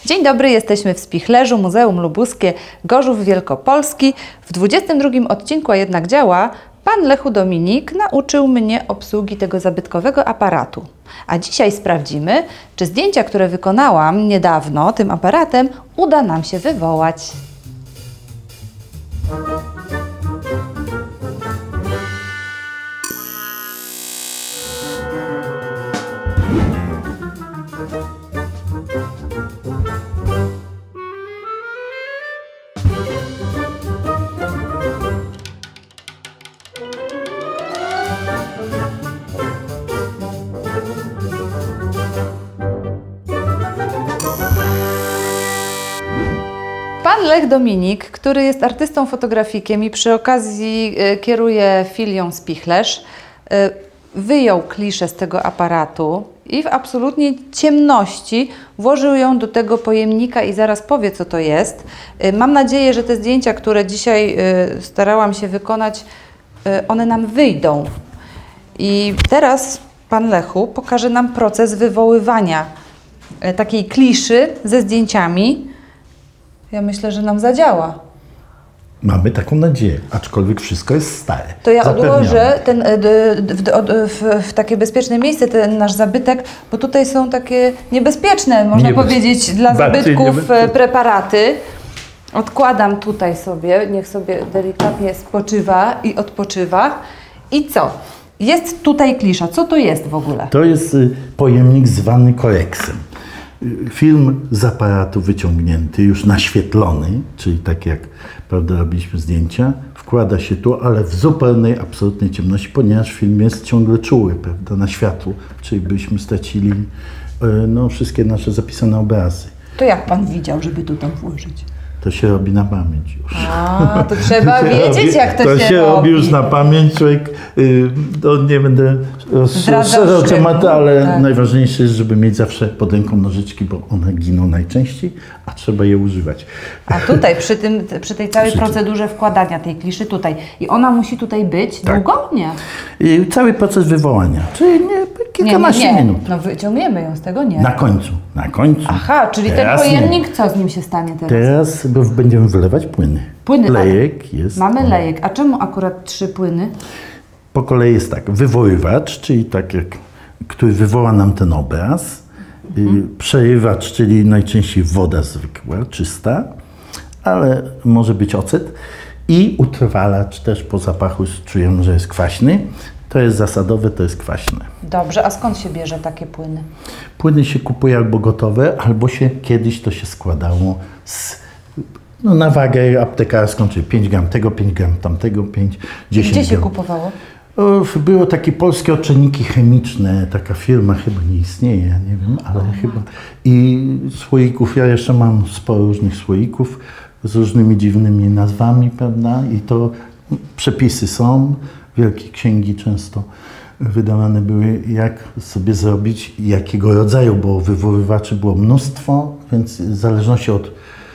Dzień dobry, jesteśmy w Spichlerzu, Muzeum Lubuskie, Gorzów Wielkopolski. W 22 odcinku, a jednak działa, pan Lechu Dominik nauczył mnie obsługi tego zabytkowego aparatu. A dzisiaj sprawdzimy, czy zdjęcia, które wykonałam niedawno tym aparatem, uda nam się wywołać. Pan Lech Dominik, który jest artystą fotografikiem i przy okazji kieruje filią Spichlerz, wyjął kliszę z tego aparatu i w absolutnie ciemności włożył ją do tego pojemnika i zaraz powie, co to jest. Mam nadzieję, że te zdjęcia, które dzisiaj starałam się wykonać, one nam wyjdą. I teraz pan Lechu pokaże nam proces wywoływania takiej kliszy ze zdjęciami. Ja myślę, że nam zadziała. Mamy taką nadzieję, aczkolwiek wszystko jest stare. To ja odłożę w takie bezpieczne miejsce ten nasz zabytek, bo tutaj są takie niebezpieczne, można powiedzieć, dla zabytków preparaty. Odkładam tutaj sobie, niech sobie delikatnie spoczywa i odpoczywa. I co? Jest tutaj klisza. Co to jest w ogóle? To jest pojemnik zwany koreksem. Film z aparatu wyciągnięty, już naświetlony, czyli tak jak prawda, robiliśmy zdjęcia, wkłada się tu, ale w zupełnej, absolutnej ciemności, ponieważ film jest ciągle czuły, prawda, na światło, czyli byśmy stracili no, wszystkie nasze zapisane obrazy. To jak pan widział, żeby tu tam włożyć? To się robi na pamięć już. A, to trzeba wiedzieć, jak to się robi. To się robi już na pamięć, człowiek, nie będę rozszerzał tematu, ale tak. Najważniejsze jest, żeby mieć zawsze pod ręką nożyczki, bo one giną najczęściej, a trzeba je używać. A tutaj, przy tej całej procedurze wkładania tej kliszy tutaj, i ona musi tutaj być długo? Nie. I cały proces wywołania, czyli kilkanaście minut. No wyciągniemy ją z tego, nie. Na końcu. Aha, czyli teraz ten pojemnik, co z nim się stanie teraz? Teraz będziemy wylewać płyny. Lejek jest. Mamy lejek. A czemu akurat 3 płyny? Po kolei jest tak, wywoływacz, czyli tak jak, który wywoła nam ten obraz. Przerywacz, czyli najczęściej woda zwykła, czysta, ale może być ocet. I utrwalacz też po zapachu czujemy, że jest kwaśny. To jest zasadowe, to jest kwaśne. Dobrze, a skąd się bierze takie płyny? Płyny się kupuje albo gotowe, albo kiedyś to się składało na wagę aptekarską, czyli 5 gram tego, 5 gram tamtego, 10 gram. Gdzie się kupowało? Było takie polskie odczynniki chemiczne, taka firma chyba nie istnieje, ja nie wiem, ale chyba. I słoików, ja jeszcze mam sporo różnych słoików z różnymi dziwnymi nazwami, prawda? I to przepisy są, wielkie księgi często wydawane były, jak sobie zrobić, jakiego rodzaju, bo wywoływaczy było mnóstwo, więc w zależności od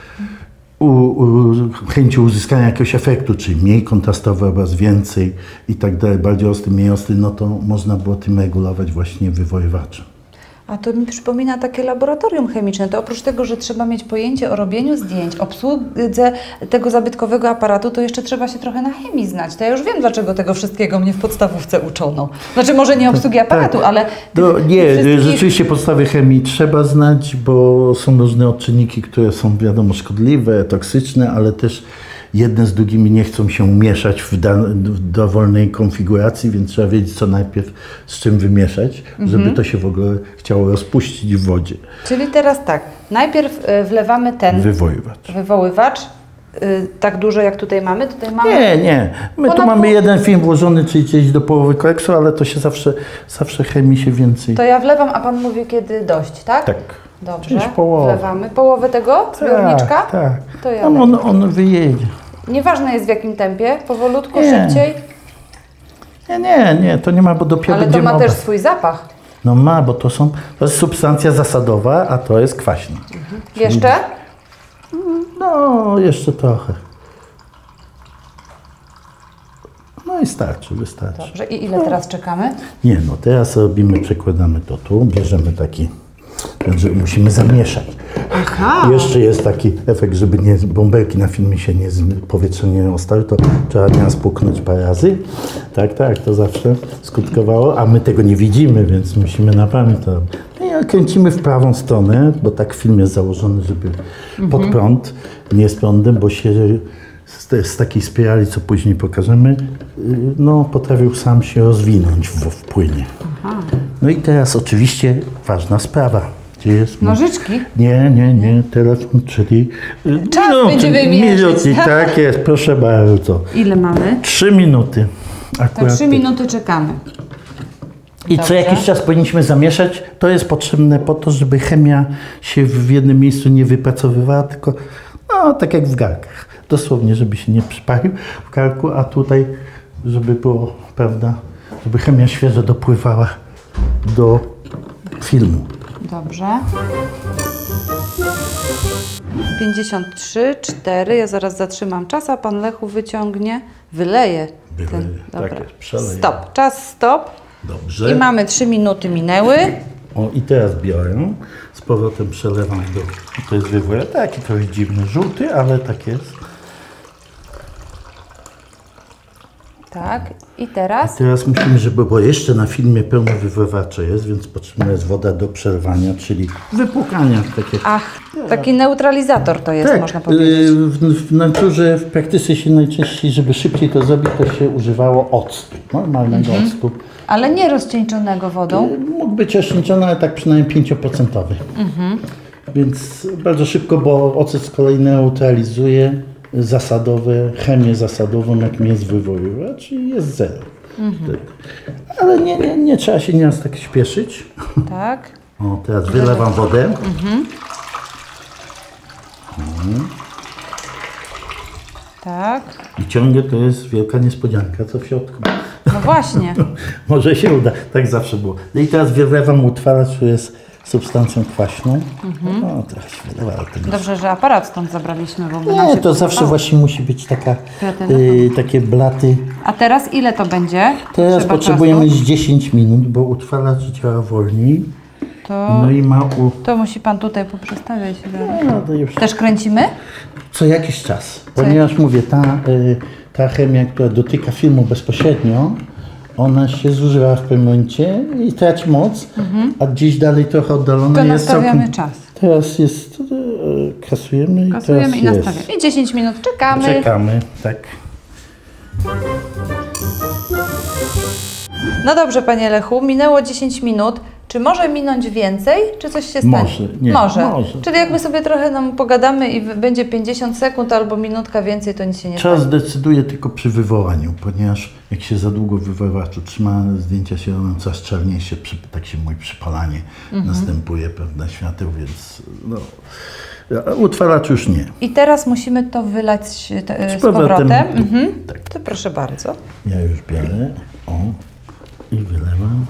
chęci uzyskania jakiegoś efektu, czyli mniej kontrastowy obraz, więcej i tak dalej, bardziej ostry, mniej ostry, no to można było tym regulować właśnie wywoływaczem. A to mi przypomina takie laboratorium chemiczne. To oprócz tego, że trzeba mieć pojęcie o robieniu zdjęć, obsłudze tego zabytkowego aparatu, to jeszcze trzeba się trochę na chemii znać. To ja już wiem, dlaczego tego wszystkiego mnie w podstawówce uczono. Znaczy może nie obsługi aparatu, ale... Rzeczywiście podstawy chemii trzeba znać, bo są różne odczynniki, które są wiadomo szkodliwe, toksyczne, ale też jedne z drugimi nie chcą się mieszać w dowolnej konfiguracji, więc trzeba wiedzieć, co najpierw z czym wymieszać, żeby to się w ogóle chciało rozpuścić w wodzie. Czyli teraz tak, najpierw wlewamy ten wywoływacz, tak dużo jak tutaj mamy? Nie. My tu mamy jeden film włożony, czyli gdzieś do połowy koreksu, ale to się zawsze chemii się więcej. To ja wlewam, a pan mówi, kiedy dość, tak? Tak. Dobrze, wlewamy. Połowę tego zbiorniczka? Tak. To ja on wyjedzie. Nieważne jest w jakim tempie, powolutku, szybciej? Nie, to nie ma, bo dopiero ale to ma też swój zapach. No ma, bo to jest substancja zasadowa, a to jest kwaśna. Jeszcze? No, jeszcze trochę. No i wystarczy. Dobrze, i ile teraz czekamy? Nie, teraz przekładamy to tu, bierzemy taki, że musimy zamieszać. Aha. Jeszcze jest taki efekt, żeby bąbelki na filmie się powietrze nie ostały, to trzeba nieraz puknąć parę razy. Tak, to zawsze skutkowało, a my tego nie widzimy, więc musimy na pamięć to robić. No kręcimy w prawą stronę, bo tak film jest założony, żeby pod prąd, nie z prądem, bo się z takiej spirali, co później pokażemy, no potrafił sam się rozwinąć w płynie. Aha. No i teraz oczywiście ważna sprawa. Gdzie jest nożyczki? Nie, telefon, czyli czas będziemy mierzyć. Tak jest, proszę bardzo. Ile mamy? 3 minuty. Akurat to 3 minuty czekamy. I co jakiś czas powinniśmy zamieszać. To jest potrzebne po to, żeby chemia się w jednym miejscu nie wypracowywała, tylko no, tak jak w garkach. Dosłownie, żeby się nie przypalił w garku, a tutaj, żeby było, prawda, żeby chemia świeża dopływała do filmu. Dobrze. 53, 4. Ja zaraz zatrzymam czas, a pan Lechu wyleje. Tak jest, przeleje. Stop. Czas stop. Dobrze. I mamy 3 minuty minęły. O, i teraz biorę, z powrotem przelewam to jest wywór, taki trochę dziwny, żółty, ale tak jest. Tak, i teraz? I teraz musimy, bo jeszcze na filmie pełno wywracza jest, więc potrzebna jest woda do przerwania, czyli wypłukania. Ach, taki neutralizator to jest, tak, można powiedzieć. W naturze, w praktyce się najczęściej, żeby szybciej to zrobić, to się używało octu, normalnego octu. Ale nie rozcieńczonego wodą? Mógł być rozcieńczony, ale tak przynajmniej 5%. Więc bardzo szybko, bo ocet z kolei neutralizuje chemię zasadową, jakim jest wywoływacz i jest zero. Ale nie trzeba się nieraz tak śpieszyć. Tak. O, teraz wylewam wodę. Tak. I ciągle to jest wielka niespodzianka, co w środku. No właśnie. Może się uda, tak zawsze było. No i teraz wylewam utrwalacz, który jest substancją kwaśną. No, teraz się wylewa. Dobrze, że aparat stąd zabraliśmy, bo by nie, nam się to podobało. zawsze właśnie musi być takie blaty. A teraz ile to będzie? Teraz potrzebujemy 10 minut, bo utrwalacz działa wolniej. No i to musi pan tutaj poprzestawiać. No, to już. Też kręcimy? Co jakiś czas. Ponieważ mówię, ta chemia, która dotyka filmu bezpośrednio, ona się zużywa w pewnym momencie i traci moc, a gdzieś dalej trochę oddalona to jest nastawiamy czas. Teraz jest, kasujemy i nastawiamy. I 10 minut czekamy. Czekamy, tak. No dobrze, panie Lechu, minęło 10 minut. Czy może minąć więcej, czy coś się stanie? Może. Czyli jakby sobie trochę nam pogadamy i będzie 50 sekund albo minutka więcej, to nic się nie stanie. Czas decyduje tylko przy wywołaniu, ponieważ jak się za długo w wywoływaczu trzyma, zdjęcia się robią coraz czarniejsze, tak się mówi, przypalanie następuje, prawda, świateł, więc no, utrwalacz już nie. I teraz musimy to wylać z powrotem. Tak. To proszę bardzo. Ja już biorę, i wylewam.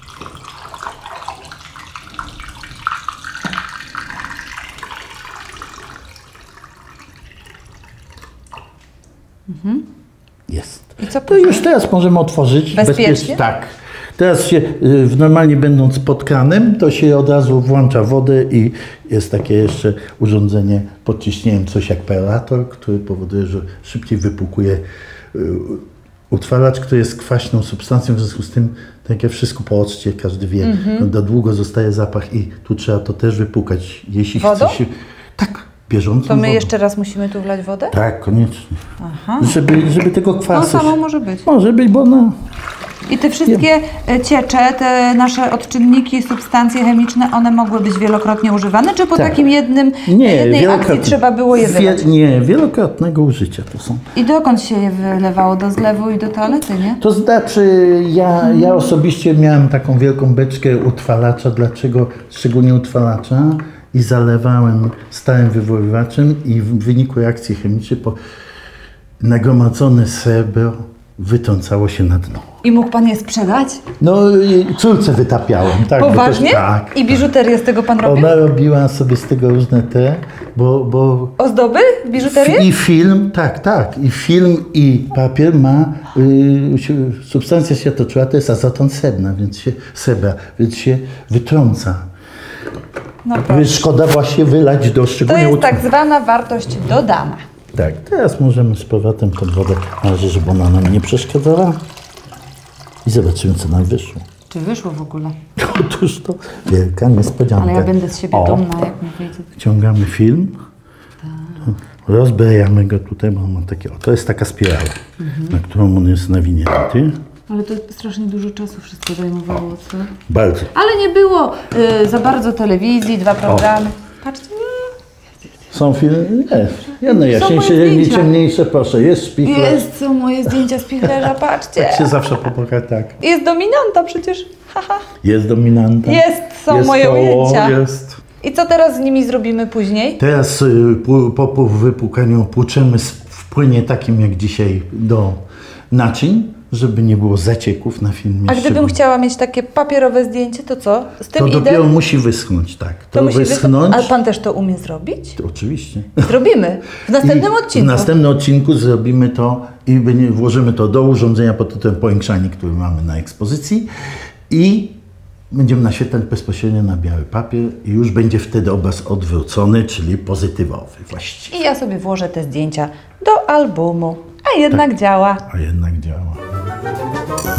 Jest. I co to już teraz możemy otworzyć. Bezpiecznie? Tak. Teraz się, normalnie będąc pod kranem, to się od razu włącza wodę i jest takie jeszcze urządzenie pod ciśnieniem, coś jak perlator, który powoduje, że szybciej wypłukuje utrwalacz, który jest kwaśną substancją, w związku z tym, tak jak wszystko po occie, każdy wie, no, długo zostaje zapach i tu trzeba to też wypłukać. Jeśli wodą? chce się... Tak. Bieżącą to my wodą. jeszcze raz musimy tu wlać wodę? Tak, koniecznie. Aha. Żeby tego kwasu... No samo może być. Może być, bo no... I te wszystkie ciecze, te nasze odczynniki, substancje chemiczne, one mogły być wielokrotnie używane, czy po takim jednej akcji trzeba było je wylać? Nie, wielokrotnego użycia to są. I dokąd się je wylewało? Do zlewu i do toalety, nie? To znaczy, ja osobiście miałem taką wielką beczkę utrwalacza. Dlaczego szczególnie utrwalacza? I zalewałem stałym wywoływaczem i w wyniku reakcji chemicznej nagromadzone srebro wytrącało się na dno. I mógł pan je sprzedać? No, córce wytapiałem. Tak, poważnie? Tak. I biżuterię z tego pan robił? Ona robiła sobie z tego różne bo... Ozdoby? Biżuterię? I film, tak. I film, i papier ma substancja światoczuła, to jest azoton srebra, więc się wytrąca. No proszę. Szkoda właśnie wylać do To szczególnie... jest tak zwana wartość dodana. Tak, teraz możemy z powrotem tą wodę na razie, żeby ona nam nie przeszkadzała. I zobaczymy, co nam wyszło. Czy wyszło w ogóle? Otóż to wielka niespodzianka. Ale ja będę z siebie dumna, jak mi wyjdzie. Wciągamy film. Rozbrajamy go tutaj, bo on ma takie... O, to jest taka spirala, na którą on jest nawinięty. Ale to strasznie dużo czasu wszystko zajmowało, co? Bardzo. Ale nie było za bardzo telewizji, 2 programy. Patrzcie, Są filmy? Nie. Jedno jaśniejsze, moje jedno zdjęcia. ciemniejsze, proszę. Jest Spichlerz. są moje zdjęcia z Pichlerza, patrzcie. Tak się zawsze popoka, tak. Jest dominanta przecież. Haha. Jest dominanta. Są jest moje koło, ujęcia. Jest. I co teraz z nimi zrobimy później? Teraz po wypłukaniu płuczemy w płynie takim jak dzisiaj do naczyń, żeby nie było zacieków na filmie. A gdybym chciała mieć takie papierowe zdjęcie, to co? Z tym To idę? dopiero musi wyschnąć, tak. To musi wyschnąć. Ale pan też to umie zrobić? To oczywiście. Zrobimy. W następnym I odcinku. W następnym odcinku zrobimy to i włożymy to do urządzenia pod tytułem powiększanie, który mamy na ekspozycji i będziemy naświetlać bezpośrednio na biały papier i już będzie wtedy obraz odwrócony, czyli pozytywowy właściwie. I ja sobie włożę te zdjęcia do albumu. A jednak działa. A jednak działa.